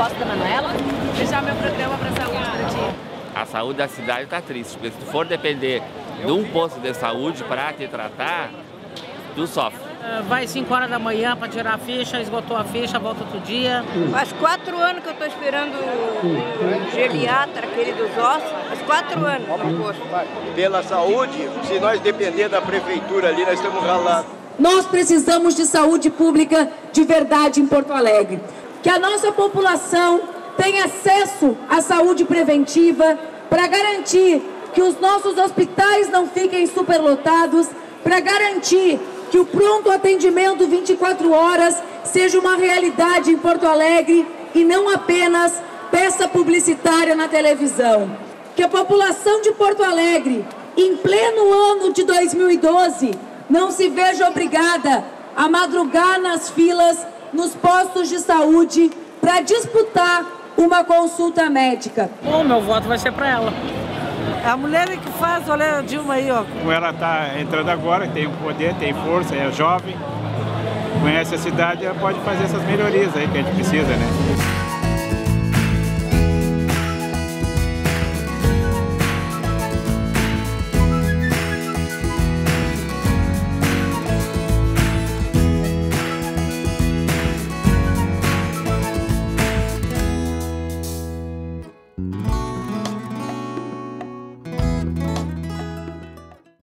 Costa da Manuela. Deixar meu programa para a saúde para ti. A saúde da cidade está triste, porque se tu for depender de um posto de saúde para te tratar, tu sofre. Vai 5 horas da manhã para tirar a ficha, esgotou a ficha, volta outro dia. Faz 4 anos que eu estou esperando o geriatra, aquele dos ossos. Faz 4 anos no posto. Pela saúde, se nós depender da prefeitura ali, nós estamos ralados. Nós precisamos de saúde pública de verdade em Porto Alegre. Que a nossa população tenha acesso à saúde preventiva para garantir que os nossos hospitais não fiquem superlotados, para garantir que o pronto atendimento 24 horas seja uma realidade em Porto Alegre e não apenas peça publicitária na televisão. Que a população de Porto Alegre, em pleno ano de 2012, não se veja obrigada a madrugar nas filas nos postos de saúde para disputar uma consulta médica. Bom, meu voto vai ser para ela. A mulher que faz, olha a Dilma aí, ó. Como ela está entrando agora, tem um poder, tem força, é jovem, conhece a cidade, ela pode fazer essas melhorias aí que a gente precisa, né?